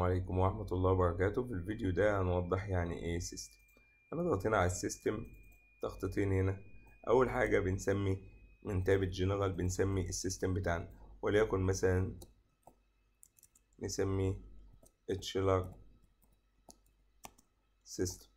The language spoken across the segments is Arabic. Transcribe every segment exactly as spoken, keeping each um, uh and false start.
عليكم ورحمة الله وبركاته. في الفيديو ده هنوضح يعني ايه سيستم. انا ضغطنا على السيستم ضغطتين هنا. اول حاجة بنسمي من تاب الجنرال بنسمي السيستم بتاعنا، وليكن مثلا نسميه اتشيلر سيستم.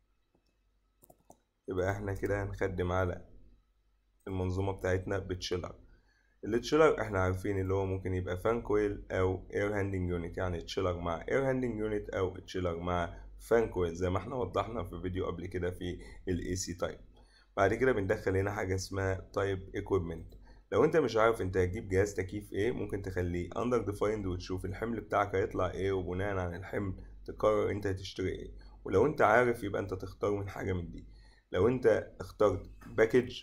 يبقى احنا كده هنخدم على المنظومة بتاعتنا بتشيلر. التشيلر احنا عارفين اللي هو ممكن يبقى فان كويل او اير هاندنج يونت، يعني تشيلر مع اير هاندنج يونت او تشيلر مع فان كويل زي ما احنا وضحنا في فيديو قبل كده في الاي سي تايب. بعد كده بندخل هنا حاجه اسمها تايب ايكويبمنت. لو انت مش عارف انت هتجيب جهاز تكييف ايه ممكن تخليه اندر ديفايند وتشوف الحمل بتاعك هيطلع ايه، وبناء على الحمل تقرر انت هتشتري ايه. ولو انت عارف يبقى انت تختار من حاجه من دي. لو انت اخترت باكج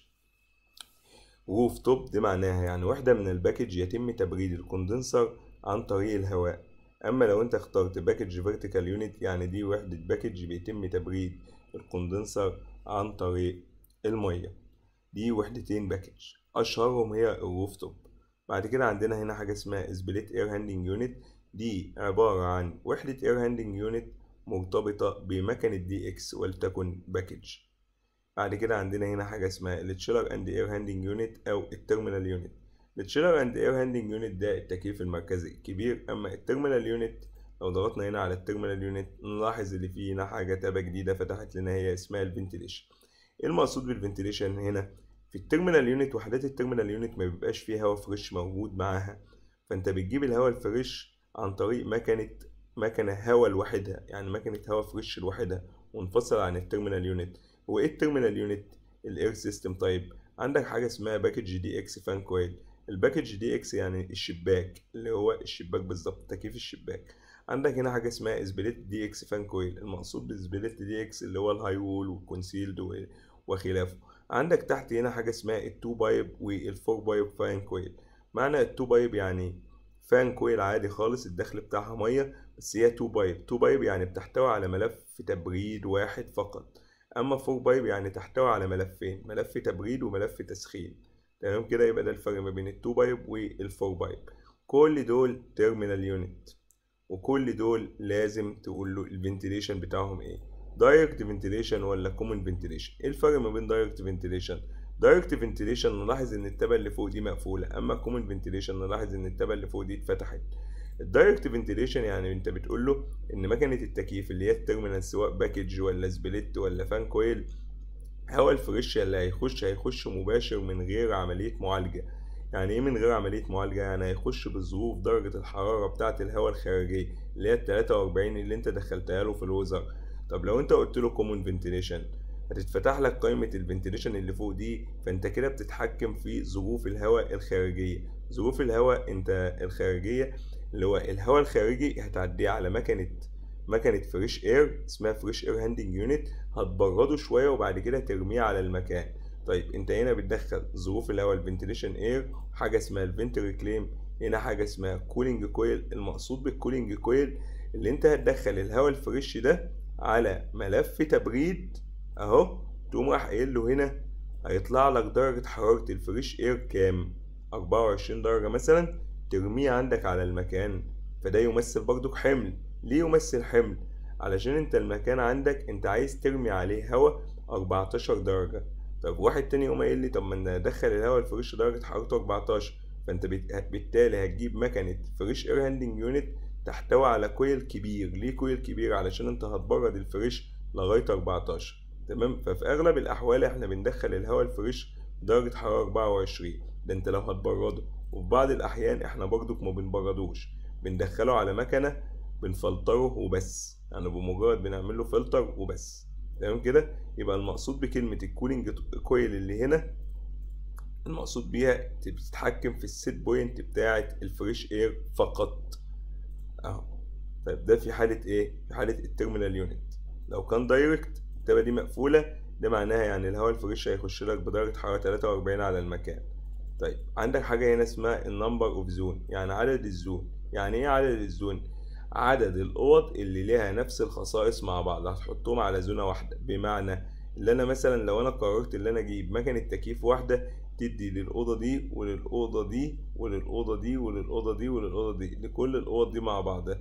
روف توب دي معناها يعني واحدة من الباكج يتم تبريد الكوندنسر عن طريق الهواء. أما لو أنت اخترت باكج فيرتيكال يونت يعني دي وحدة باكج بيتم تبريد الكوندنسر عن طريق المية. دي وحدتين باكج أشهرهم هي الروف توب. بعد كده عندنا هنا حاجة اسمها سبليت اير هاندنج يونت. دي عبارة عن وحدة اير هاندنج يونت مرتبطة بمكنة دي اكس ولتكن باكج. بعد كده عندنا هنا حاجة اسمها التشيلر اند اير هاندنج يونت او التيرمينال يونت. التشيلر اند اير هاندنج يونت ده التكييف المركزي الكبير، اما التيرمينال يونت لو ضغطنا هنا على التيرمينال يونت نلاحظ اللي فيه هنا حاجة تابة جديدة فتحت لنا هي اسمها الفنتيليشن. ايه المقصود بالفنتيليشن هنا؟ في التيرمينال يونت وحدات التيرمينال يونت ما بيبقاش فيه هواء فريش موجود معاها، فانت بتجيب الهواء الفريش عن طريق مكنة مكنة هواء لوحدها، يعني مكنة هواء فريش لوحدها منفصل عن التيرمينال يونت. هو ايه التيرمينال يونت؟ الاير سيستم. طيب عندك حاجه اسمها باكج دي اكس فان كويل. الباكج دي اكس يعني الشباك، اللي هو الشباك بالظبط تكييف الشباك. عندك هنا حاجه اسمها سبليت دي اكس فان كويل. المقصود بالسبليت دي اكس اللي هو الهاي وول والكونسيلد وخلافه. عندك تحت هنا حاجه اسمها التو بايب والفور بايب فان كويل. معنى التو بايب يعني فان كويل عادي خالص الدخل بتاعها ميه، بس هي تو بايب. تو بايب يعني بتحتوي على ملف تبريد واحد فقط. اما فور بايب يعني تحتوي على ملفين، ملف تبريد وملف تسخين. تمام كده، يبقى ده الفرق ما بين التو بايب والفور بايب. كل دول تيرمينال يونت، وكل دول لازم تقول له الفنتيليشن بتاعهم ايه، دايركت فنتيليشن ولا كومن فنتيليشن. ايه الفرق ما بين دايركت فنتيليشن؟ دايركت فنتيليشن نلاحظ ان التبه اللي فوق دي مقفوله، اما كومن فنتيليشن نلاحظ ان التبه اللي فوق دي اتفتحت. الدايركت فنتيليشن يعني انت بتقول له ان مكنه التكييف اللي هي التيرمينال سواء باكج ولا سبليت ولا فان كويل، هواء الفريش اللي هيخش هيخش مباشر من غير عمليه معالجه. يعني ايه من غير عمليه معالجه؟ يعني هيخش بظروف درجه الحراره بتاعه الهواء الخارجيه اللي هي تلاتة وأربعين اللي انت دخلتها له في الوزر. طب لو انت قلت له كومون فنتيليشن هتتفتح لك قائمه الفنتيليشن اللي فوق دي، فانت كده بتتحكم في ظروف الهواء الخارجيه. ظروف الهواء انت الخارجيه اللي هو الهواء الخارجي هتعديه على مكنه مكنه فريش اير اسمها فريش اير هاندنج يونت، هتبرده شويه وبعد كده ترميه على المكان. طيب انت هنا بتدخل ظروف الهواء الفنتيليشن اير، حاجه اسمها الفنت ريكليم، هنا حاجه اسمها كولينج كويل. المقصود بالكولينج كويل اللي انت هتدخل الهواء الفريش ده على ملف تبريد اهو، تقوم راح قايل له هنا هيطلع لك درجه حراره الفريش اير كام، أربعة وعشرين درجه مثلا، ترميه عندك على المكان. فده يمثل برضك حمل. ليه يمثل حمل؟ علشان انت المكان عندك انت عايز ترمي عليه هواء أربعتاشر درجة. طب واحد تاني يقوم قايل لي طب ما انا ادخل الهواء الفريش درجة حرارته أربعتاشر، فانت بالتالي هتجيب مكنة فريش اير هاندنج يونت تحتوي على كويل كبير. ليه كويل كبير؟ علشان انت هتبرد الفريش لغاية أربعتاشر. تمام. ففي اغلب الاحوال احنا بندخل الهواء الفريش درجة حرارة أربعة وعشرين، ده انت لو هتبرده. وفي بعض الاحيان احنا برضك ما بنبردوش، بندخله على مكنة بنفلتره وبس، يعني بمجرد بنعمل له فلتر وبس. تمام كده. يبقى المقصود بكلمة الكولينج كويل اللي هنا المقصود بيها بتتحكم في السيت بوينت بتاعة الفريش اير فقط اهو. طيب ده في حالة ايه؟ في حالة التيرمينال يونت. لو كان دايركت التبة دي مقفولة، ده معناها يعني الهواء الفريش هيخش لك بدرجة حرارة تلاتة وأربعين على المكان. طيب عندك حاجة هنا اسمها النمبر اوف زون، يعني عدد الزون. يعني ايه عدد الزون؟ عدد الأوض اللي ليها نفس الخصائص مع بعض هتحطهم على زونة واحدة. بمعنى اللي أنا مثلا لو أنا قررت اللي أنا أجيب مكنة تكييف واحدة تدي للأوضة دي وللأوضة دي وللأوضة دي وللأوضة دي وللأوضة دي، لكل الأوض دي مع بعضها.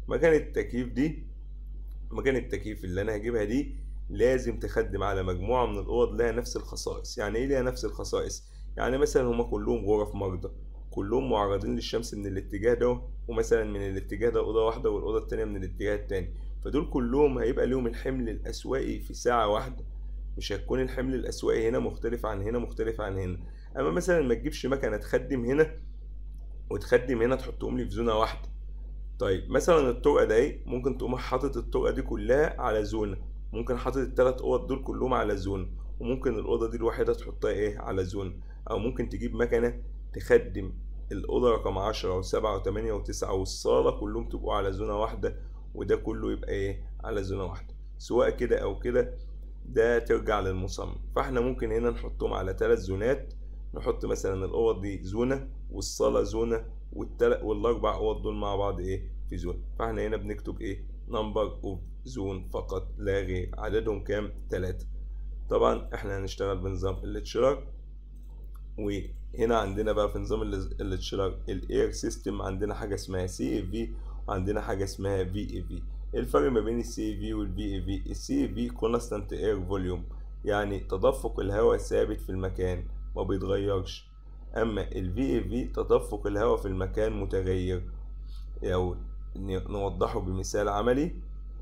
مكنة التكييف دي مكنة التكييف اللي انا هجيبها دي لازم تخدم على مجموعة من الأوض لها نفس الخصائص. يعني ايه لها نفس الخصائص؟ يعني مثلا هما كلهم غرف مرضى، كلهم معرضين للشمس من الاتجاه ده، ومثلا من الاتجاه ده أوضة واحدة والأوضة التانية من الاتجاه التاني، فدول كلهم هيبقى ليهم الحمل الأسوائي في ساعة واحدة. مش هتكون الحمل الأسوائي هنا مختلف عن هنا مختلف عن هنا. أما مثلا ما تجيبش مكنة تخدم هنا وتخدم هنا تحطهم لي في زونة واحدة. طيب مثلا الطرقة دي ممكن تقوم حاطط الطرقة دي كلها على زونة، ممكن حاطط التلات أوض دول كلهم على زونة، وممكن الأوضة دي الوحيدة تحطها إيه على زونة. أو ممكن تجيب مكنة تخدم الأوضة رقم عشرة وسبعة وتمانية وتسعة والصالة كلهم تبقوا على زونة واحدة، وده كله يبقى إيه على زونة واحدة. سواء كده أو كده ده ترجع للمصمم. فاحنا ممكن هنا نحطهم على تلات زونات، نحط مثلا الأوض دي زونة والصالة زونة والتلات والأربع أوض دول مع بعض إيه في زون. فاحنا هنا بنكتب إيه نمبر أوف زون فقط لا غير. عددهم كام؟ تلاتة. طبعا احنا هنشتغل بنظام الليتشرر. وهنا عندنا بقى في نظام الليتشرر الاير سيستم عندنا حاجة اسمها سي اي في وعندنا حاجة اسمها في اي في. الفرق ما بين السي اي في والفي اي في، السي اي في كونستانت اير فوليوم، يعني تدفق الهواء ثابت في المكان ما بيتغيرش. اما الفي اي في تدفق الهواء في المكان متغير. يعني نوضحه بمثال عملي.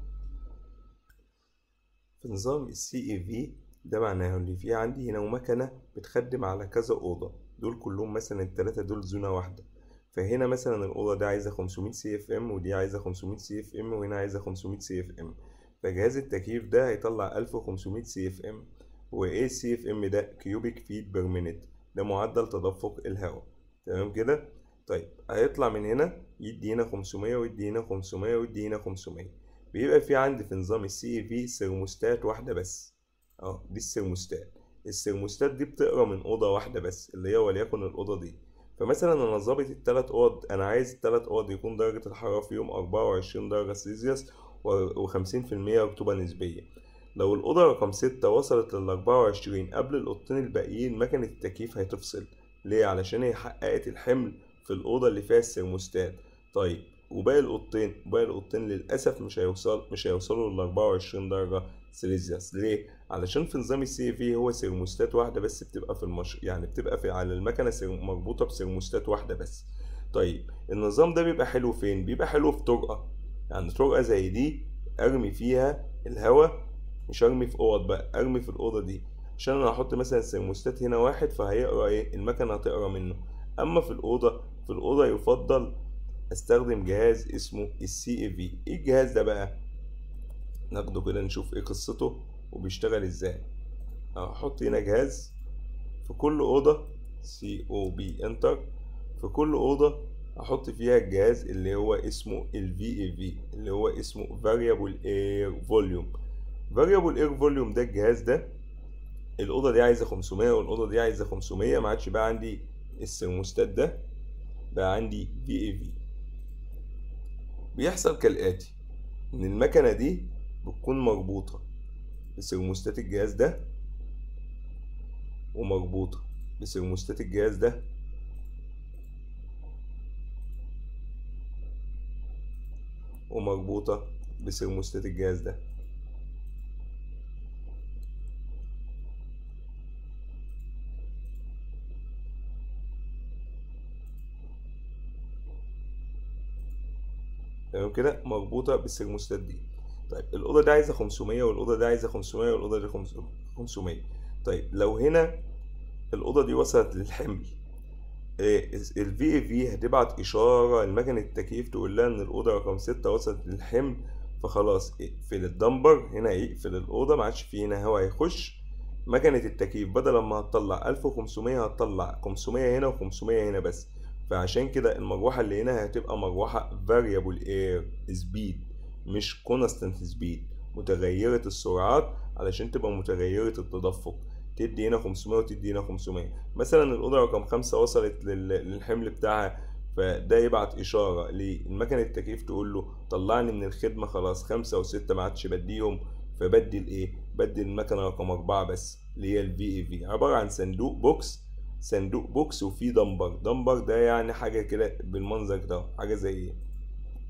في نظام السي اي في ده معناه اللي فيه عندي هنا مكنة بتخدم على كذا أوضة، دول كلهم مثلا التلاتة دول زونة واحدة. فهنا مثلا الأوضة دي عايزة خمسمية سي اف ام، ودي عايزة خمسمية سي اف ام، وهنا عايزة خمسمية سي اف ام. فجهاز التكييف ده هيطلع ألف وخمسمية سي اف ام. وايه السي اف ام ده؟ كيوبيك فيت بير مينيت، ده معدل تدفق الهواء. تمام كده؟ طيب هيطلع من هنا يدي هنا خمسمية ويدي هنا خمسمية ويدي هنا خمسمية. بيبقى في عندي في نظام السي اي في سيرموستات واحدة بس. اه دي السيرموستات. السيرموستات دي بتقرا من اوضه واحده بس اللي هي وليكن الاوضه دي. فمثلا انا ظابط التلات اوض، انا عايز التلات اوض يكون درجه الحراره فيهم أربعة وعشرين درجه سيلسيوس وخمسين في المية رطوبه نسبيه. لو الاوضه رقم ستة وصلت لل أربعة وعشرين قبل الاوضتين الباقيين، مكنه التكييف هتفصل. ليه؟ علشان هي حققت الحمل في الاوضه اللي فيها السيرموستات. طيب وباقي الاوضتين باقي الاوضتين للاسف مش هيوصل مش هيوصلوا لل أربعة وعشرين درجه سيلسيوس. ليه؟ علشان في نظام السي في هو سيرموستات واحده بس بتبقى في المش... يعني بتبقى في على المكنه سير... مربوطه بسيرموستات واحده بس. طيب النظام ده بيبقى حلو فين؟ بيبقى حلو في طرقه، يعني طرقه زي دي ارمي فيها الهواء، مش ارمي في اوض بقى، ارمي في الاوضه دي، عشان انا هحط مثلا سيرموستات هنا واحد فهيقرا ايه المكنه هتقرا منه. اما في الاوضه في الاوضه يفضل استخدم جهاز اسمه السي اي في. ايه الجهاز ده بقى؟ ناخده كده نشوف ايه قصته وبيشتغل ازاي. هحط هنا جهاز في كل اوضه، سي او بي انتر. في كل اوضه احط فيها الجهاز اللي هو اسمه الفي اي في، اللي هو اسمه variable air volume. variable air volume ده الجهاز ده الاوضه دي عايزه خمسمية والاوضه دي عايزه خمسمية، ما عادش بقى عندي السيرموستات ده، بقى عندي في اي في. بيحصل كالاتي: ان المكنه دي بتكون مربوطه بسيرموستات الجهاز ده، ومربوطه بسيرموستات الجهاز ده، ومربوطه بسيرموستات الجهاز ده. تمام كده؟ مربوطه بالسيرموستات دي. طيب الاوضه دي عايزه خمسمية والاوضه دي عايزه خمسمية والاوضه دي خمسمية. طيب لو هنا الاوضه دي وصلت للحمل، الفي اي في هتبعت اشاره لمكنه التكييف تقول لها ان الاوضه رقم ستة وصلت للحمل، فخلاص اقفل الدمبر هنا، يقفل الاوضه، ما عادش فيه هنا هواء يخش. مكنه التكييف بدل ما هتطلع ألف وخمسمية هتطلع خمسمية هنا وخمسمية هنا بس. فعشان كده المروحه اللي هنا هتبقى مروحه variable air speed مش constant speed، متغيره السرعات علشان تبقى متغيره التدفق. تدي هنا خمسمية وتدي هنا خمسمية. مثلا الأوضة رقم خمسة وصلت للحمل بتاعها، فده يبعت إشارة للمكنة التكييف تقول له طلعني من الخدمة، خلاص خمسة وستة ما عادش بديهم، فبدل إيه؟ بدل المكنة رقم أربعة بس اللي هي الفي اي في، عبارة عن صندوق بوكس صندوق بوكس وفيه دمبر. دمبر ده يعني حاجة كده بالمنظر ده، حاجة زي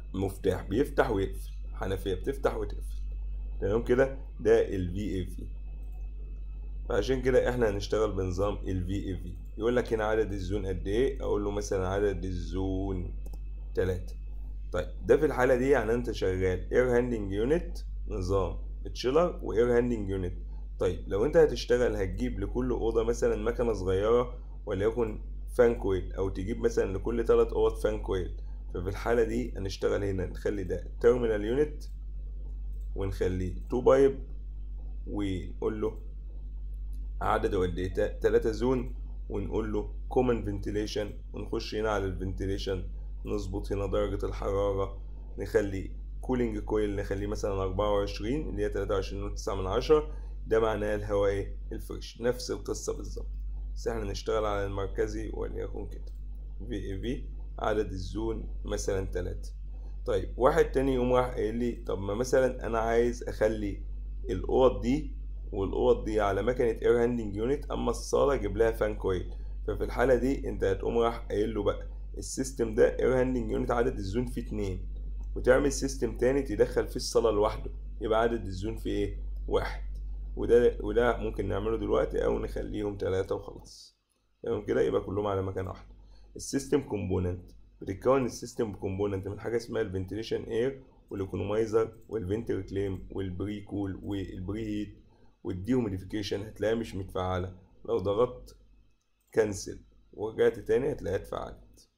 مفتاح بيفتح ويقفل، حنفية بتفتح وتقفل. تمام كده، ده ال في اي في. فعشان كده احنا هنشتغل بنظام ال في اي في. يقول لك هنا عدد الزون قد ايه، اقول له مثلا عدد الزون تلاتة. طيب ده في الحالة دي يعني انت شغال اير هاندنج يونت نظام تشيلر واير هاندنج يونت. طيب لو انت هتشتغل هتجيب لكل اوضة مثلا مكنة صغيرة وليكن فان كويل، او تجيب مثلا لكل تلات اوض فان كويل. ففي الحالة دي هنشتغل هنا نخلي ده تيرمينال يونت ونخليه تو بايب، ونقول له عدده قد ايه تلاتة زون، ونقول له كومن فنتيليشن، ونخش هنا على الفنتيليشن نظبط هنا درجة الحرارة، نخلي كولينج كويل نخليه مثلا أربعة وعشرين اللي هي تلاتة وعشرين وتسعة من عشرة، ده معناه الهواء ايه الفريش. نفس القصة بالظبط، بس احنا نشتغل على المركزي وليكن كده في اي في عدد الزون مثلا تلاتة. طيب واحد تاني يقوم راح قايل لي طب ما مثلا انا عايز اخلي الاوض دي والاوض دي على مكنه اير هاندنج يونت، اما الصاله اجيب لها فان كويل. ففي الحاله دي انت هتقوم راح قايل له بقى السيستم ده اير هاندنج يونت عدد الزون فيه اتنين، وتعمل سيستم تاني تدخل فيه الصاله لوحده يبقى عدد الزون فيه ايه واحد. وده وده ممكن نعمله دلوقتي او نخليهم تلاتة وخلاص. تمام كده، يبقى كلهم على مكان واحد. السيستم كومبوننت بتتكون السيستم كومبوننت من حاجه اسمها الفنتيليشن اير والايكونومايزر والفنتر كليم والبري كول والبري هيت والديوميديفيكيشن. هتلاقيها مش متفعله، لو ضغطت كنسل ورجعت تاني هتلاقيها اتفعلت.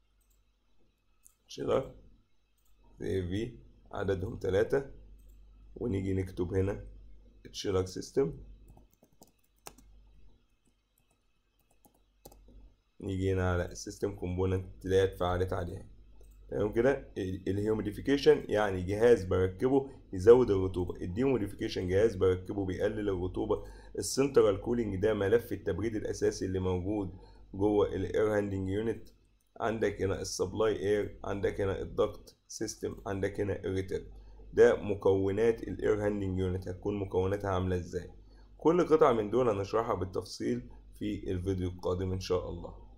شيلر زي في عددهم تلاتة، ونيجي نكتب هنا الشيلر سيستم، نيجي هنا على السيستم كومبوننت تلاقيها اتفعلت عليها. تمام كده. الهيوميديفيكيشن يعني جهاز بركبه يزود الرطوبة، الديوميديفيكيشن جهاز بركبه بيقلل الرطوبة، السنترال كولينج ده ملف التبريد الأساسي اللي موجود جوه الاير هاندنج يونت. عندك هنا السبلاي اير، عندك هنا الضغط سيستم، عندك هنا الريتيرن. ده مكونات الاير هاندنج يونت، هتكون مكوناتها عاملة ازاي. كل قطعة من دول هنشرحها بالتفصيل في الفيديو القادم ان شاء الله.